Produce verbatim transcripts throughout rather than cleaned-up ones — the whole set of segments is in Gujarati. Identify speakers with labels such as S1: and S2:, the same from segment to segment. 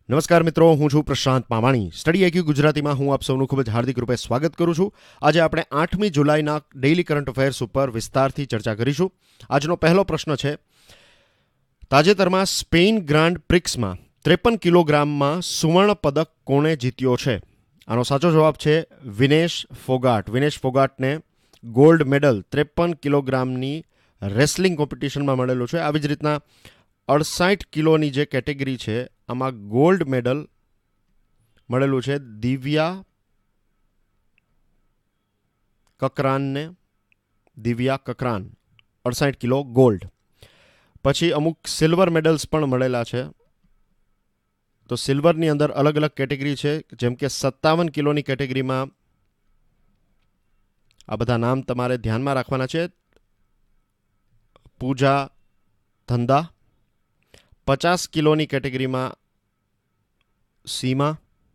S1: નમસ્કાર મિત્રો, હું છું પ્રશાંત માવાણી. સ્ટડી આઈક્યુ ગુજરાતીમાં હું આપ સૌનું ખૂબ જ હાર્દિક રૂપે સ્વાગત કરું છું. આજે આપણે આઠમી જુલાઈના ડેઇલી કરંટ અફેર્સ ઉપર વિસ્તારથી ચર્ચા કરીશું. આજનો પહેલો પ્રશ્ન છે, તાજેતરમાં સ્પેઇન ગ્રાન્ડ પ્રિક્સમાં ત્રેપન કિલોગ્રામમાં સુવર્ણ પદક કોણે જીત્યો છે? આનો સાચો જવાબ છે વિનેશ ફોગાટ. વિનેશ ફોગાટને ગોલ્ડ મેડલ ત્રેપન કિલોગ્રામની રેસલિંગ કોમ્પિટિશનમાં મળેલો છે. આવી જ રીતના અડસાઠ કિલોની જે કેટેગરી છે આમાં ગોલ્ડ મેડલ મળેલું છે દિવ્યા કકરાનને. દિવ્યા કકરાન અડસાઠ કિલો ગોલ્ડ. પછી અમુક સિલ્વર મેડલ્સ પણ મળેલા છે. તો સિલ્વરની અંદર અલગ અલગ કેટેગરી છે, જેમ કે સત્તાવન કિલોની કેટેગરીમાં આ બધા નામ તમારે ધ્યાનમાં રાખવાના છે. પૂજા ધંધા. પચાસ કિલોની કેટેગરીમાં સીમા.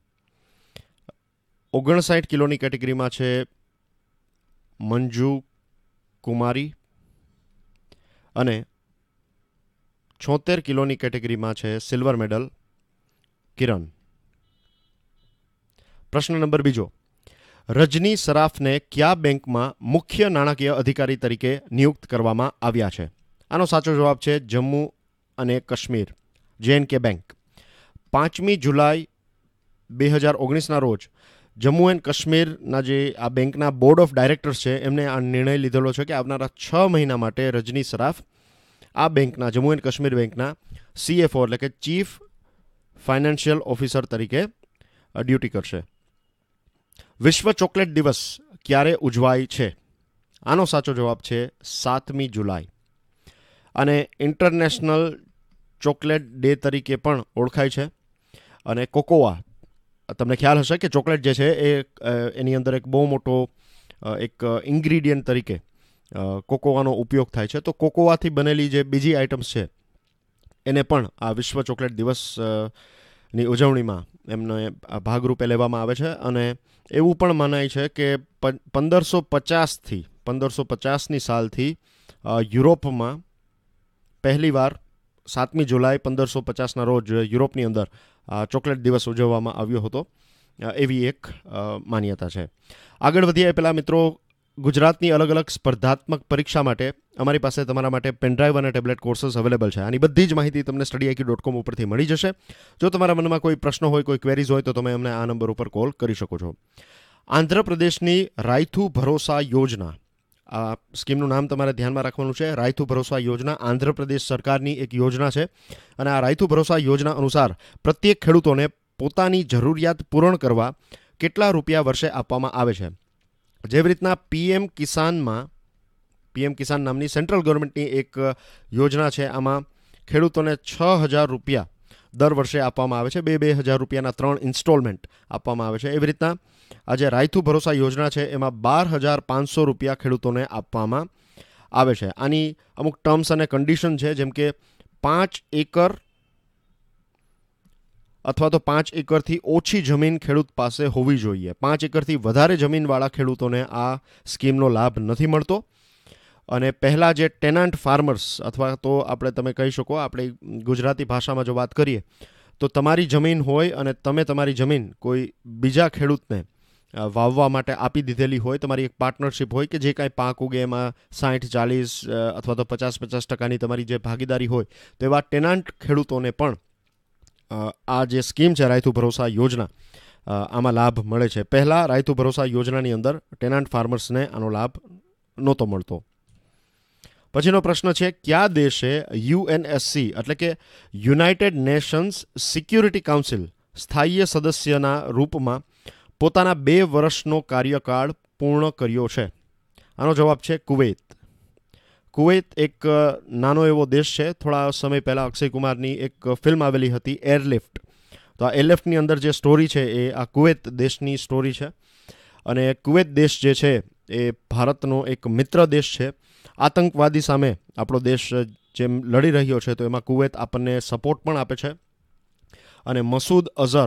S1: ઓગણસાઠ કિલોની કેટેગરીમાં છે મંજુ કુમારી. અને છોતેર કિલોની કેટેગરીમાં છે સિલ્વર મેડલ કિરણ. પ્રશ્ન નંબર બીજો, રજની સરાફને કયા બેંકમાં મુખ્ય નાણાકીય અધિકારી તરીકે નિયુક્ત કરવામાં આવ્યા છે? આનો સાચો જવાબ છે જમ્મુ અને કાશ્મીર જે એન્ડ કે બેંક. પાંચમી જુલાઈ બે હજાર ઓગણીસના રોજ જમ્મુ એન્ડ કાશ્મીરના જે આ બેંકના બોર્ડ ઓફ ડાયરેક્ટર્સ છે એમને આ નિર્ણય લીધેલો છે કે આવનારા છ મહિના માટે રજની સરાફ આ બેંકના જમ્મુ એન્ડ કાશ્મીર બેંકના સીએફઓ એટલે કે ચીફ ફાઇનાન્શિયલ ઓફિસર તરીકે ડ્યુટી કરશે. વિશ્વ ચોકલેટ દિવસ ક્યારે ઉજવાય છે? આનો સાચો જવાબ છે સાતમી જુલાઈ. અને ઇન્ટરનેશનલ ચોકલેટ ડે તરીકે પણ ઓળખાય છે. અને કોકોવા, તમને ખ્યાલ હશે કે ચોકલેટ જે છે એ એની અંદર એક બહુ મોટો એક ઇન્ગ્રીડિયન્ટ તરીકે કોકોવાનો ઉપયોગ થાય છે. તો કોકોવાથી બનેલી જે બીજી આઇટમ્સ છે એને પણ આ વિશ્વ ચોકલેટ દિવસની ઉજવણીમાં એમને ભાગરૂપે લેવામાં આવે છે. અને એવું પણ મનાય છે કે પંદરસો પચાસથી પંદરસો પચાસની સાલથી યુરોપમાં પહેલીવાર સાતમી જુલાઈ પંદરસો પચાસના રોજ યુરોપની અંદર ચોકલેટ દિવસ ઉજવવામાં આવ્યો હતો, એવી એક માન્યતા છે. આગળ વધીએ એ પહેલાં મિત્રો, ગુજરાતની અલગ અલગ સ્પર્ધાત્મક પરીક્ષા માટે અમારી પાસે તમારા માટે પેનડ્રાઈવ અને ટેબ્લેટ કોર્सेस અવેલેબલ છે. આની બધી જ માહિતી તમને સ્ટડી આઈક્યુ ડોટ કોમ ઉપરથી મળી જશે. જો તમારા મનમાં કોઈ પ્રશ્ન હોય, કોઈ ક્વેરીઝ હોય તો તમે અમને આ નંબર ઉપર કોલ કરી શકો છો. આંધ્રપ્રદેશની રાયથુ ભરોસા યોજના, આ સ્કીમનું નામ તમારે ધ્યાનમાં રાખવાનું છે. રાયથુ ભરોસા યોજના આંધ્રપ્રદેશ સરકારની એક યોજના છે. અને આ રાયથુ ભરોસા યોજના અનુસાર પ્રત્યેક ખેડૂતોને પોતાની જરૂરિયાત પૂર્ણ કરવા કેટલા રૂપિયા વર્ષે આપવામાં આવે છે? જેવી રીતના પીએમ કિસાનમાં પીએમ કિસાન નામની સેન્ટ્રલ ગવર્મેન્ટની એક યોજના છે, આમાં ખેડૂતોને છ હજાર રૂપિયા દર વર્ષે આપવામાં આવે છે. બે બે હજાર રૂપિયાના ત્રણ ઇન્સ્ટોલમેન્ટ આપવામાં આવે છે. એવી રીતના આ જે રાયથુ ભરોસા યોજના છે એમાં બાર હજાર પાંચસો રૂપિયા ખેડૂતોને આપવામાં આવે છે. આની અમુક ટર્મ્સ અને કન્ડિશન છે, જેમ કે પાંચ એકર અથવા તો પાંચ એકરથી ઓછી જમીન ખેડૂત પાસે હોવી જોઈએ. પાંચ એકરથી વધારે જમીનવાળા ખેડૂતોને આ સ્કીમનો લાભ નથી મળતો. અને પહેલાં જે ટેનાન્ટ ફાર્મર્સ અથવા તો આપણે તમે કહી શકો, આપણે ગુજરાતી ભાષામાં જો વાત કરીએ તો તમારી જમીન હોય અને તમે તમારી જમીન કોઈ બીજા ખેડૂતને વાવવા માટે આપી દીધેલી હોય, તમારી એક પાર્ટનરશિપ હોય કે જે કાંઈ પાક ઉગે એમાં સાઠ ચાલીસ અથવા તો પચાસ પચાસ ટકાની તમારી જે ભાગીદારી હોય, તો એવા ટેનાન્ટ ખેડૂતોને પણ આ જે સ્કીમ છે રાયથુ ભરોસા યોજના, આમાં લાભ મળે છે. પહેલાં રાયથુ ભરોસા યોજનાની અંદર ટેનાન્ટ ફાર્મર્સને આનો લાભ નહોતો મળતો. પછીનો પ્રશ્ન છે, કયા દેશે યુએનએસસી એટલે કે યુનાઇટેડ નેશન્સ સિક્યુરિટી કાઉન્સિલ સ્થાયી સદસ્યના રૂપમાં પોતાના બે વર્ષનો કાર્યકાળ પૂર્ણ કર્યો છે? આનો જવાબ છે કુવૈત. કુવૈત એક નાનો એવો દેશ છે. થોડા સમય પહેલાં અક્ષય કુમારની એક ફિલ્મ આવેલી હતી એરલિફ્ટ. તો આ એરલિફ્ટની અંદર જે સ્ટોરી છે એ આ કુવૈત દેશની સ્ટોરી છે. અને કુવૈત દેશ જે છે એ ભારતનો એક મિત્ર દેશ છે. આતંકવાદી સામે આપણો દેશ જેમ લડી રહ્યો છે તો એમાં કુવૈત આપણને સપોર્ટ પણ આપે છે. અને મસૂદ અઝહર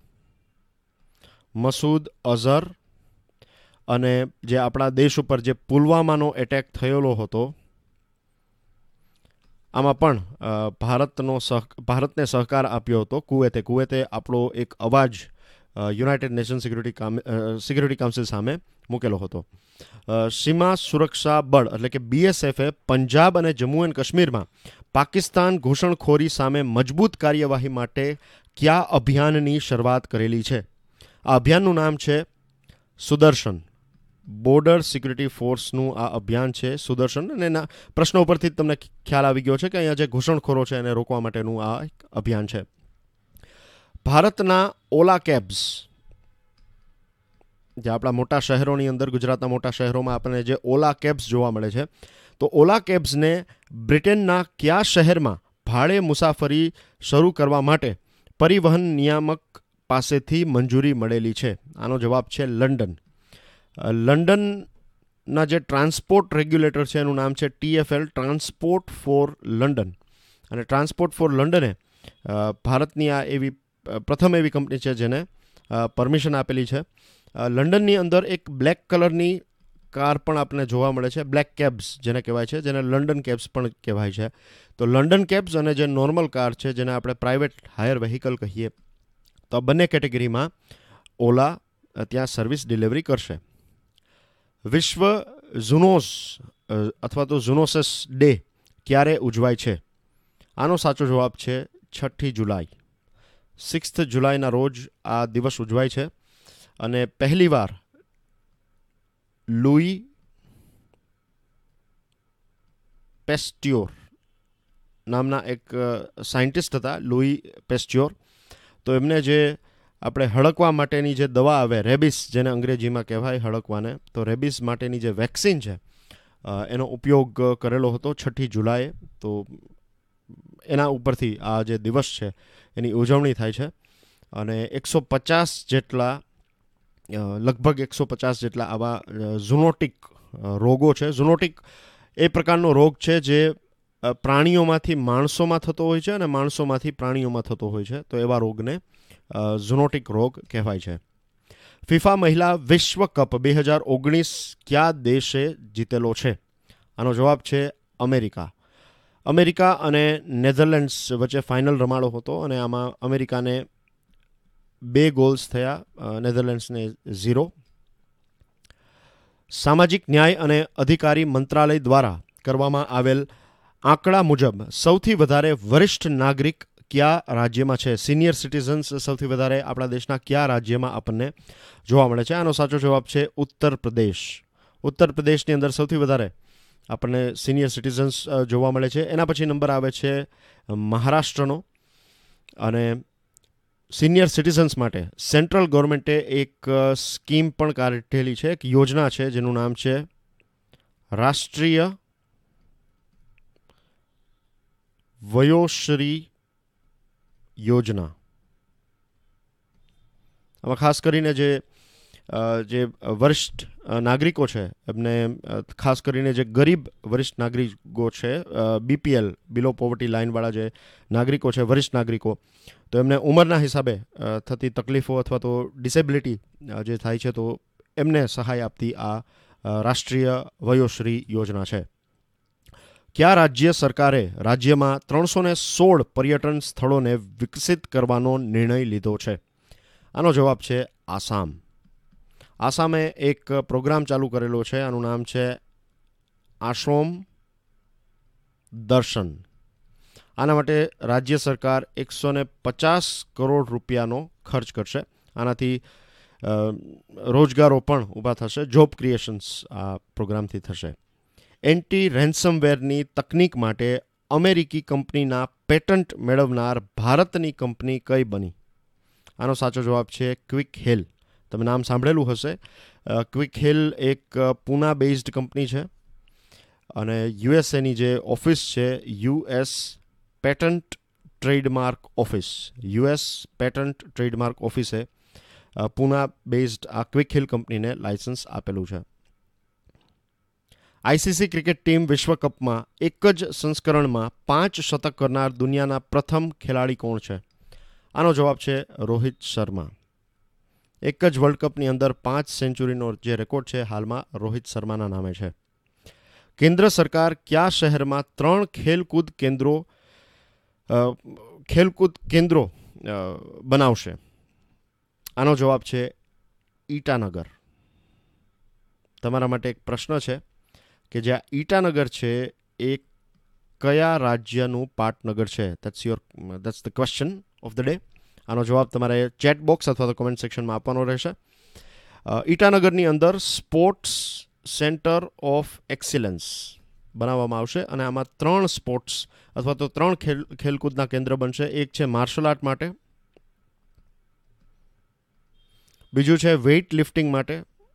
S1: મસૂદ અઝહર અને જે આપણા દેશ ઉપર જે પુલવામાનો એટેક થયેલો હતો આમાં પણ અ, ભારતનો સહ ભારતને સહકાર આપ્યો હતો કુવેતે કુવેતે આપણો એક અવાજ યુનાઇટેડ નેશન સિક્યુરિટી કામ સિક્યુરિટી કાઉન્સિલ સામે મૂકેલો હતો. અ, સીમા સુરક્ષા બળ એટલે કે બીએસએફે પંજાબ અને જમ્મુ એન્ડ કાશ્મીરમાં પાકિસ્તાન ઘૂસણખોરી સામે મજબૂત કાર્યવાહી માટે કયા અભિયાનની શરૂઆત કરેલી છે? આ અભિયાનનું નામ છે સુદર્શન. બોર્ડર સિક્યુરિટી ફોર્સનું આ અભિયાન છે સુદર્શન. અને એના પ્રશ્નો ઉપરથી જ તમને ખ્યાલ આવી ગયો છે કે અહીંયા જે ઘૂસણખોરો છે એને રોકવા માટેનું આ એક અભિયાન છે. ભારતના ઓલા કેબ્સ, જે આપણા મોટા શહેરોની અંદર, ગુજરાતના મોટા શહેરોમાં આપણને જે ઓલા કેબ્સ જોવા મળે છે, તો ઓલા કેબ્સને બ્રિટનના કયા શહેરમાં ભાડે મુસાફરી શરૂ કરવા માટે પરિવહન નિયામક પાસેથી મંજૂરી મળેલી છે? આનો જવાબ છે લંડન. લંડનના જે ટ્રાન્સપોર્ટ રેગ્યુલેટર છે એનું નામ છે ટીએફએલ, ટ્રાન્સપોર્ટ ફોર લંડન. અને ટ્રાન્સપોર્ટ ફોર લંડને ભારતની આ એવી પ્રથમ એવી કંપની છે જેને પરમિશન આપેલી છે. લંડનની અંદર એક બ્લેક કલરની કાર પણ આપણને જોવા મળે છે, બ્લેક કેબ્સ જેને કહેવાય છે, જેને લંડન કેબ્સ પણ કહેવાય છે. તો લંડન કેબ્સ અને જે નોર્મલ કાર છે જેને આપણે પ્રાઇવેટ હાયર વ્હીકલ કહીએ, તો આ બંને કેટેગરીમાં ઓલા ત્યાં સર્વિસ ડિલિવરી કરશે. વિશ્વ ઝુનોસ અથવા તો ઝુનોસિસ ડે ક્યારે ઉજવાય છે? આનો સાચો જવાબ છે છઠ્ઠી જુલાઈ. સિક્સ્થ જુલાઈના રોજ આ દિવસ ઉજવાય છે. અને પહેલીવાર લુઈ પેસ્ટ્યોર નામના એક સાયન્ટિસ્ટ હતા, લુઈ પેસ્ટ્યોર. તો એમને જે આપણે હડકવા માટેની જે દવા આવે, રેબિસ જેને અંગ્રેજીમાં કહેવાય હડકવાને, તો રેબિસ માટેની જે વેક્સિન છે એનો ઉપયોગ કરેલો હતો છઠ્ઠી જુલાઈએ. તો એના ઉપરથી આ જે દિવસ છે એની ઉજવણી થાય છે. અને એકસો પચાસ જેટલા લગભગ એકસો પચાસ જેટલા આવા ઝુનોટિક રોગો છે. ઝુનોટિક એ પ્રકારનો રોગ છે જે પ્રાણીઓમાંથી માણસોમાં થતો હોય છે અને માણસોમાંથી પ્રાણીઓમાં થતો હોય છે. તો એવા રોગને ઝુનોટિક રોગ કહેવાય છે. ફિફા મહિલા વિશ્વ કપ બે હજાર ઓગણીસ કયા દેશે જીતેલો છે? આનો જવાબ છે અમેરિકા. અમેરિકા અને નેધરલેન્ડ્સ વચ્ચે ફાઇનલ રમાડો હતો અને આમાં અમેરિકાને બે ગોલ્સ થયા, નેધરલેન્ડ્સને ઝીરો. સામાજિક ન્યાય અને અધિકારી મંત્રાલય દ્વારા કરવામાં આવેલ આંકડા મુજબ સૌથી વધારે વરિષ્ઠ નાગરિક કયા રાજ્યમાં છે? સિનિયર સિટીઝન્સ સૌથી વધારે આપણા દેશના કયા રાજ્યમાં આપણને જોવા મળે છે? આનો સાચો જવાબ છે ઉત્તર પ્રદેશ. ઉત્તર પ્રદેશની અંદર સૌથી વધારે આપણને સિનિયર સિટીઝન્સ જોવા મળે છે. એના પછી નંબર આવે છે મહારાષ્ટ્રનો. અને સિનિયર સિટીઝન્સ માટે સેન્ટ્રલ ગવર્મેન્ટે એક સ્કીમ પણ કાઢેલી છે, એક યોજના છે જેનું નામ છે રાષ્ટ્રીય વયોશ્રી યોજના. આમાં ખાસ કરીને જે જે વરિષ્ઠ નાગરિકો છે એમને, ખાસ કરીને જે ગરીબ વરિષ્ઠ નાગરિકો છે, બીપીએલ બિલો પોવર્ટી લાઇનવાળા જે નાગરિકો છે, વરિષ્ઠ નાગરિકો, તો એમને ઉંમરના હિસાબે થતી તકલીફો અથવા તો ડિસેબિલિટી જે થાય છે, તો એમને સહાય આપતી આ રાષ્ટ્રીય વયોશ્રી યોજના છે. કયા રાજ્ય સરકારે રાજ્યમાં ત્રણસો ને સોળ પર્યટન સ્થળોને વિકસિત કરવાનો નિર્ણય લીધો છે? આનો જવાબ છે આસામ. આસામે એક પ્રોગ્રામ ચાલુ કરેલો છે, આનું નામ છે આશ્રમ દર્શન. આના માટે રાજ્ય સરકાર એકસો ને પચાસ કરોડ રૂપિયાનો ખર્ચ કરશે. આનાથી રોજગારો પણ ઊભા થશે, જોબ ક્રિએશન્સ આ પ્રોગ્રામથી થશે. એન્ટી રેન્સમવેરની તકનીક માટે અમેરિકી કંપનીના પેટન્ટ મેળવનાર ભારતની કંપની કઈ બની? આનો સાચો જવાબ છે ક્વિક હિલ. તમે નામ સાંભળેલું હશે. ક્વિક હિલ એક પૂના બેઝડ કંપની છે અને યુએસએની જે ઓફિસ છે, US patent trademark office, US patent trademark ઓફિસે પૂના બેઝડ આ ક્વિક હિલ કંપનીને લાયસન્સ આપેલું છે. આઈસીસી ક્રિકેટ ટીમ વિશ્વકપમાં એક જ સંસ્કરણમાં પાંચ શતક કરનાર દુનિયાના પ્રથમ ખેલાડી કોણ છે? આનો જવાબ છે રોહિત શર્મા. એક જ વર્લ્ડ કપની અંદર પાંચ સેન્ચુરીનો જે રેકોર્ડ છે હાલમાં રોહિત શર્માના નામે છે. કેન્દ્ર સરકાર કયા શહેરમાં ત્રણ ખેલકૂદ કેન્દ્રો અ, ખેલકૂદ કેન્દ્રો અ, બનાવશે? આનો જવાબ છે ઈટાનગર. તમારા માટે એક પ્રશ્ન છે કે જે આ ઈટાનગર છે એ કયા રાજ્યનું પાટનગર છે? That's your that's the question of the day. આનો જવાબ તમારે ચેટ બોક્સ અથવા તો કમેન્ટ સેક્શનમાં આપવાનો રહેશે. અ, ઈટાનગરની અંદર સ્પોર્ટ્સ સેન્ટર ઓફ એક્સિલન્સ બનાવવામાં આવશે અને આમાં ત્રણ સ્પોર્ટ્સ અથવા તો ત્રણ ખેલ ખેલકૂદના કેન્દ્ર બનશે. એક છે માર્શલ આર્ટ માટે, બીજું છે વેઇટ લિફ્ટિંગ માટે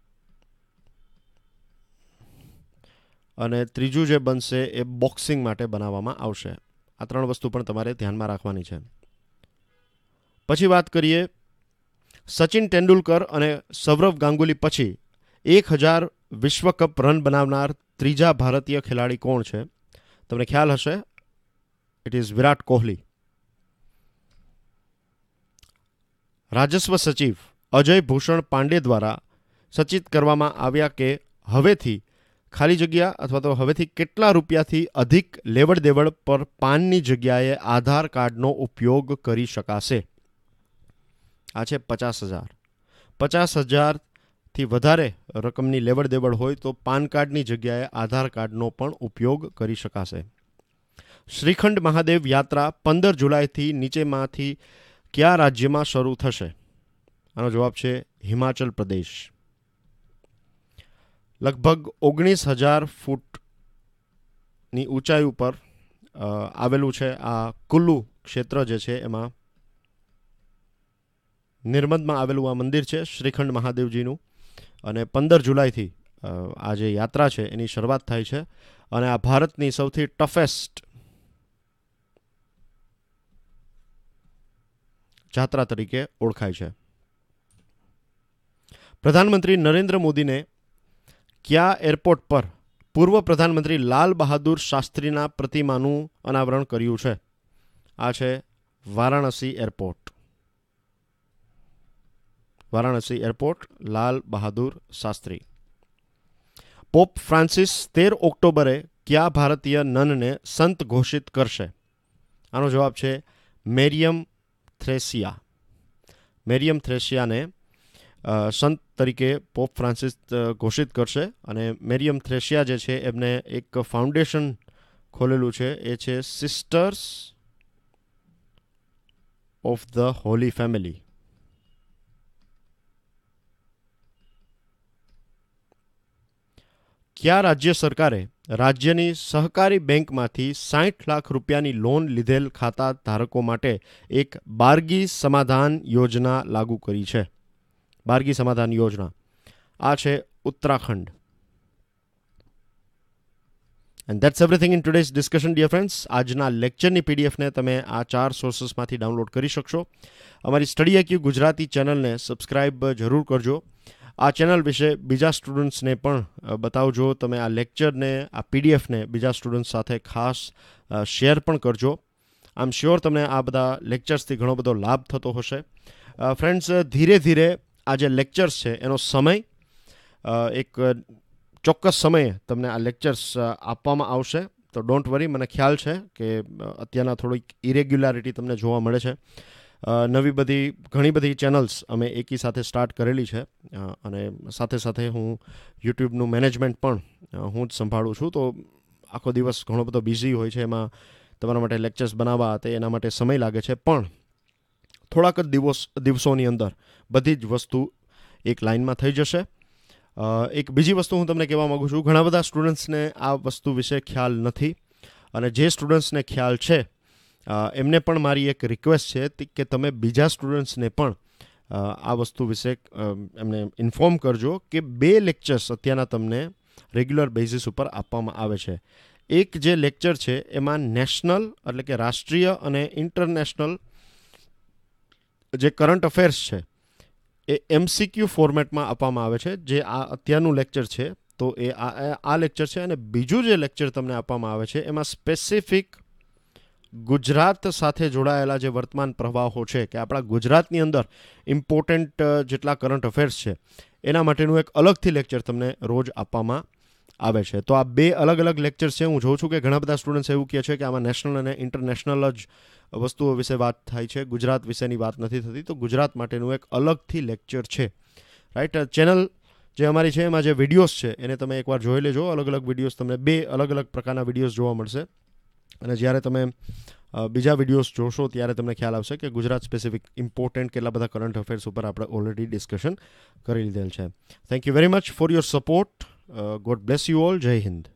S1: અને ત્રીજું જે બનશે એ બોક્સિંગ માટે બનાવવામાં આવશે. આ ત્રણ વસ્તુ પણ તમારે ધ્યાનમાં રાખવાની છે. પછી વાત કરીએ સચિન તેંડુલકર અને સૌરવ ગાંગુલી પછી એક હજાર વિશ્વ કપ રન બનાવનાર ત્રીજા ભારતીય ખેલાડી કોણ છે? તમને ખ્યાલ હશે, ઇટ ઇઝ વિરાટ કોહલી. રાજસ્વ સચિવ અજય ભૂષણ પાંડે દ્વારા સૂચિત કરવામાં આવ્યા કે હવેથી ખાલી જગ્યા અથવા તો હવેથી કેટલા રૂપિયાથી અધિક લેવડ દેવડ પર પાનની જગ્યાએ આધાર કાર્ડનો ઉપયોગ કરી શકાશે? આ છે પચાસ હજાર. પચાસ હજારથી વધારે રકમની લેવડ દેવડ હોય તો પાન કાર્ડની જગ્યાએ આધાર કાર્ડનો પણ ઉપયોગ કરી શકાશે. શ્રીખંડ મહાદેવ યાત્રા પંદર જુલાઈથી નીચેમાંથી કયા રાજ્યમાં શરૂ થશે? આનો જવાબ છે હિમાચલ પ્રદેશ. લગભગ ઓગણીસ હજાર ફૂટની ઊંચાઈ ઉપર અ, આવેલું છે આ કુલ્લુ ક્ષેત્ર જે છે એમાં નિર્મદમાં આવેલું આ મંદિર છે શ્રીખંડ મહાદેવજીનું અને પંદર જુલાઈથી અ, આ જે યાત્રા છે એની શરૂઆત થાય છે અને આ ભારતની સૌથી ટફેસ્ટ જાત્રા તરીકે ઓળખાય છે. પ્રધાનમંત્રી નરેન્દ્ર મોદીને કયા એરપોર્ટ પર પૂર્વ પ્રધાનમંત્રી લાલ બહાદુર શાસ્ત્રીના પ્રતિમાનું અનાવરણ કર્યું છે? આ છે Varanasi airport. Varanasi airport, Lal Bahadur Shastri. Pope Francis તેર ઓક્ટોબરે કયા ભારતીય નનને સંત ઘોષિત કરશે? આનો જવાબ છે મેરિયમ થ્રેસિયા. મેરિયમ થ્રેસિયાને અ, સંત તરીકે પોપ ફ્રાન્સિસ અ, ઘોષિત કરશે અને મેરિયમ થ્રેસિયા જે છે એમને એક ફાઉન્ડેશન ખોલેલું છે, એ છે Sisters of the Holy Family. કયા રાજ્ય સરકારે રાજ્યની સહકારી બેંકમાંથી સાઠ લાખ રૂપિયાની લોન લીધેલ ખાતા ધારકો માટે એક બારગી સમાધાન યોજના લાગુ કરી છે? બારગી સમાધાન યોજના આ છે Uttarakhand. And that's everything in today's discussion dear friends. આજના લેક્ચરની પીડીએફને તમે આ ચાર સોર્સિસમાંથી ડાઉનલોડ કરી શકશો. અમારી સ્ટડી આઈક્યુ ગુજરાતી ચેનલને સબસ્ક્રાઇબ જરૂર કરજો. આ ચેનલ વિશે બીજા સ્ટુડન્ટ્સને પણ અ, બતાવજો. તમે આ લેક્ચરને, આ પીડીએફને બીજા સ્ટુડન્ટ્સ સાથે ખાસ શેર પણ કરજો. આઈ એમ શ્યોર તમને આ બધા લેક્ચર્સથી ઘણો બધો લાભ થતો હશે. ફ્રેન્ડ્સ, ધીરે ધીરે આ જે લેક્ચર્સ છે એનો સમય અ, એક ચોક્કસ સમયે તમને આ લેક્ચર્સ આપવામાં આવશે. તો ડોન્ટ વરી, મને ખ્યાલ છે કે અ, અત્યારના થોડીક ઇરેગ્યુલારિટી તમને જોવા મળે છે. અ, નવી બધી ઘણી બધી ચેનલ્સ અમે એકી સાથે સ્ટાર્ટ કરેલી છે અ, અને સાથે સાથે હું યુટ્યુબનું મેનેજમેન્ટ પણ અ, હું જ સંભાળું છું. તો આખો દિવસ ઘણો બધો બિઝી હોય છે, એમાં તમારા માટે લેક્ચર્સ બનાવવા તે એના માટે સમય લાગે છે. પણ થોડાક જ દિવસ દિવસોની અંદર બધી જ વસ્તુ એક લાઇનમાં થઈ જશે. અ, એક બીજી વસ્તુ હું તમને કહેવા માગું છું, ઘણા બધા સ્ટુડન્ટ્સને આ વસ્તુ વિશે ખ્યાલ નથી અને જે સ્ટુડન્ટ્સને ખ્યાલ છે અ, એમને પણ મારી એક રિક્વેસ્ટ છે તી- કે તમે બીજા સ્ટુડન્ટ્સને પણ અ, આ વસ્તુ વિશે અ, એમને ઇન્ફોર્મ કરજો કે બે લેક્ચર્સ અત્યારના તમને રેગ્યુલર બેઝિસ ઉપર આપવામાં આવે છે. એક જે લેક્ચર છે એમાં નેશનલ એટલે કે રાષ્ટ્રીય અને ઇન્ટરનેશનલ જે કરંટ અફેર્સ છે એ એમસીક્યુ ફોર્મેટમાં આપવામાં આવે છે, જે આ અત્યારનું લેક્ચર છે. તો એ આ આ- આ લેક્ચર છે. અને બીજું જે લેક્ચર તમને આપવામાં આવે છે એમાં સ્પેસિફિક ગુજરાત સાથે જોડાયેલા જે વર્તમાન પ્રવાહો છે કે આપણા ગુજરાતની અંદર ઇમ્પોર્ટન્ટ જેટલા કરંટ અફેર્સ છે એના માટેનું એક અલગથી લેક્ચર તમને રોજ આપવામાં આવે છે. તો આ બે અલગ અલગ લેક્ચર્સ છે. હું જોઉં છું કે ઘણા બધા સ્ટુડન્ટ્સ એવું કહે છે કે આમાં નેશનલ અને ઇન્ટરનેશનલ જ વસ્તુઓ વિશે વાત થાય છે, ગુજરાત વિશેની વાત નથી થતી. તો ગુજરાત માટેનું એક અલગથી લેક્ચર છે, રાઈટ. ચેનલ જે અમારી છે એમાં જે વિડીયોઝ છે એને તમે એકવાર જોઈ લેજો. અલગ અલગ વિડીયોઝ તમને બે અલગ અલગ પ્રકારના વિડીયોઝ જોવા મળશે. અને જ્યારે તમે બીજા વિડીયોઝ જોશો ત્યારે તમને ખ્યાલ આવશે કે ગુજરાત સ્પેસિફિક ઇમ્પોર્ટન્ટ કેટલા બધા કરંટ અફેર્સ ઉપર આપણે ઓલરેડી ડિસ્કશન કરી લીધેલ છે. Thank you very much for your support. God bless you all. Jai Hind.